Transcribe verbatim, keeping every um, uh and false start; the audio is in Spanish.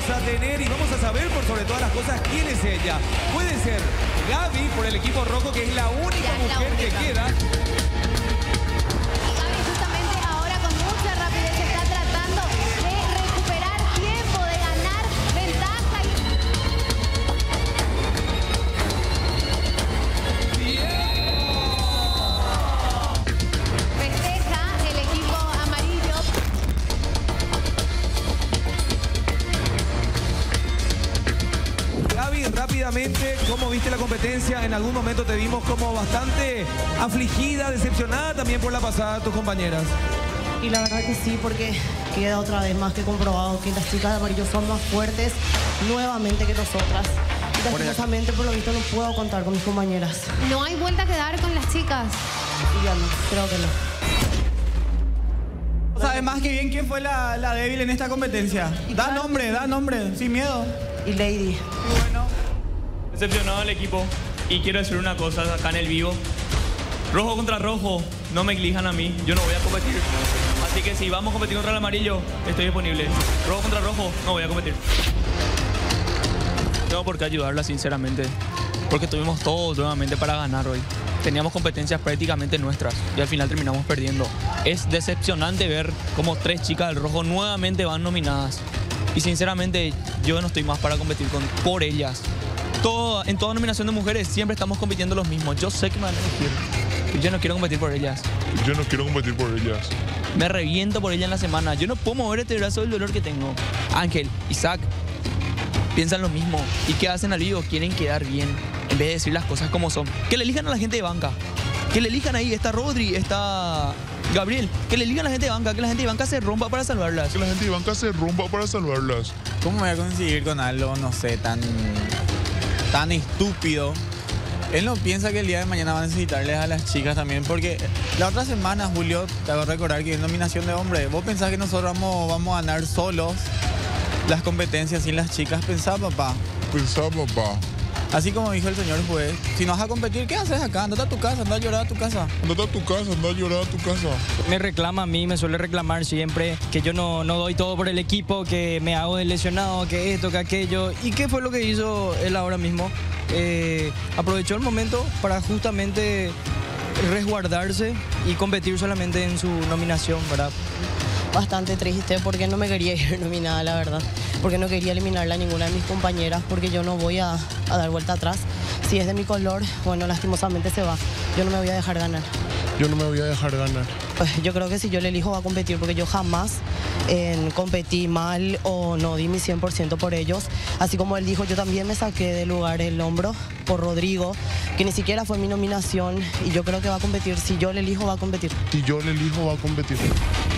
vamos a tener y vamos a saber por sobre todas las cosas quién es ella. Puede ser Gaby por el equipo rojo, que es la única Ya, la mujer única. que queda. Gaby justamente ahora con mucha rapidez está tratando de recuperar tiempo, de ganar ventaja. Festeja el equipo amarillo. Gaby, rápidamente, ¿cómo viste la competencia? En algún momento te vimos como bastante afligida, decepcionada también por la pasada de tus compañeras. Y la verdad que sí, porque queda otra vez más que comprobado que las chicas de amarillo son más fuertes nuevamente que nosotras. Y lastimosamente, por lo visto, no puedo contar con mis compañeras. No hay vuelta que dar con las chicas. Y ya no, creo que no. ¿Sabes más que bien quién fue la, la débil en esta competencia? Da nombre, da nombre, sin miedo. Y Lady. Bueno. Decepcionado el equipo y quiero decir una cosa acá en el vivo. Rojo contra rojo, no me elijan a mí, yo no voy a competir. Así que si vamos a competir contra el amarillo, estoy disponible. Rojo contra rojo, no voy a competir. Tengo por qué ayudarla sinceramente, porque tuvimos todo nuevamente para ganar hoy. Teníamos competencias prácticamente nuestras y al final terminamos perdiendo. Es decepcionante ver cómo tres chicas del rojo nuevamente van nominadas. Y sinceramente yo no estoy más para competir con, por ellas. Todo, en toda nominación de mujeres siempre estamos compitiendo los mismos. Yo sé que me van a elegir. Y yo no quiero competir por ellas. Yo no quiero competir por ellas. Me reviento por ellas en la semana. Yo no puedo mover este brazo del dolor que tengo. Ángel, Isaac, piensan lo mismo. ¿Y qué hacen al vivo? Quieren quedar bien en vez de decir las cosas como son. Que le elijan a la gente de banca. Que le elijan ahí. Está Rodri, está Gabriel. Que le elijan a la gente de banca. Que la gente de banca se rompa para salvarlas. Que la gente de banca se rompa para salvarlas. ¿Cómo voy a conseguir con algo, no sé, tan, tan estúpido? Él no piensa que el día de mañana va a necesitarles a las chicas también, porque la otra semana, Julio, te hago recordar que es nominación de hombre. ¿Vos pensás que nosotros vamos, vamos a ganar solos las competencias sin las chicas? Pensá, papá. Pensá, papá. Así como dijo el señor juez, si no vas a competir, ¿qué haces acá? Andate a tu casa, anda a llorar a tu casa. Andate a tu casa, anda a llorar a tu casa. Me reclama a mí, me suele reclamar siempre que yo no, no doy todo por el equipo, que me hago de lesionado, que esto, que aquello. ¿Y qué fue lo que hizo él ahora mismo? Eh, aprovechó el momento para justamente resguardarse y competir solamente en su nominación, ¿verdad? Bastante triste porque no me quería ir nominada, la verdad. Porque no quería eliminarla a ninguna de mis compañeras, porque yo no voy a, a dar vuelta atrás. Si es de mi color, bueno, lastimosamente se va. Yo no me voy a dejar ganar. Yo no me voy a dejar ganar. Pues yo creo que si yo le elijo va a competir, porque yo jamás eh, competí mal o no di mi cien por ciento por ellos. Así como él dijo, yo también me saqué del lugar el hombro por Rodrigo, que ni siquiera fue mi nominación, y yo creo que va a competir. Si yo le elijo, va a competir. Si yo le elijo, va a competir.